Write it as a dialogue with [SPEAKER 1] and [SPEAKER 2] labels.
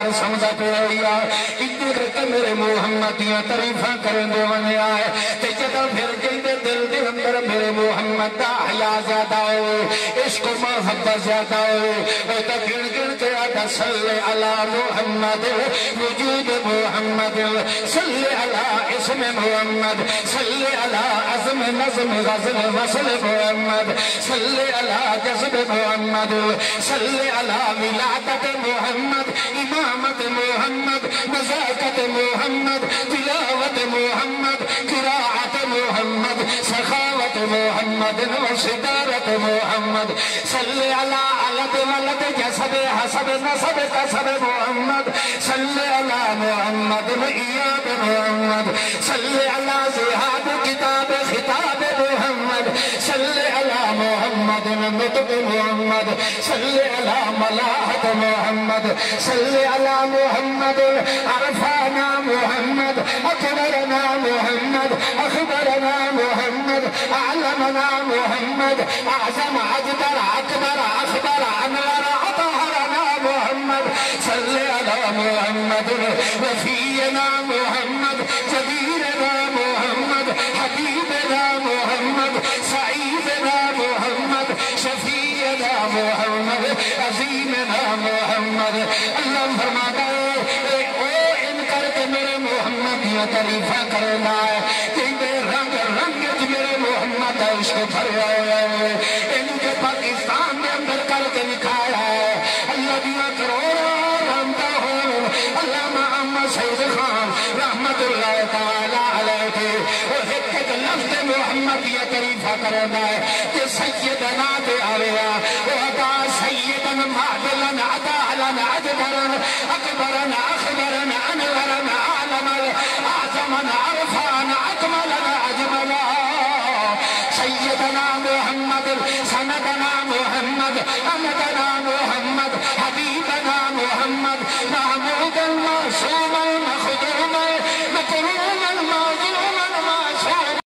[SPEAKER 1] سمجھا پہ ہویا اتنے کرتے میرے محمد دیا تعریفاں کریں دے ونے آئے تے جدہ پھر جیندے دل دے اندر میرے محمد دا حیا زیادہ ہوئے عشق و محبت زیادہ ہوئے تا گن گن کے آدھا صلی علی محمد وجود محمد صلی علی اسم محمد صلی علی عظم نظم غزل وصل محمد صلی علی جذب محمد صلی علی ولادت محمد امامت محمد نزاکت محمد تلاوت محمد قراءت محمد سخاوت محمد وصدارت محمد صلی علی علد ولد جسد حسد نسب قصد محمد صلی علی محمد ایاد محمد صلی علی زہاد کتاب خطاب محمد صلی علی محمد نطق محمد صلی علی ملاحت محمد صلی علی محمد عرفانا محمد اکبرنا محمد اخبرنا محمد اعلمنا محمد اعظم عجدر اکبر اخبر انور اطهرنا محمد صلی علی محمد وفینا محمد جبیرنا محمد حبیبنا محمد سعیدنا محمد شفیعنا محمد عظیمنا محمد اللہ فرماتا ہے او ان کر کے میرے محمد یہ تعریفہ کرنا ہے کہ رنگ رنگ میرے محمد عشق بھریا ہے ان کے پاکستان میں اندر کر کے دکھایا ہے اللہ دیا کروڑا رحمتہ ہو علامہ احمد سید خان رحمت اللہ تعالی علیہ کے وہ ایک لفظ محمد یہ تعریفہ کرنا ہے کہ سیدنا دے آویا وہ عطا سیدن معدلن عطالن عجبرن اکبرن اخبرن انورن عالمن اعظمن عرفان اکملن عجملا سیدنا محمد سندنا محمد امدنا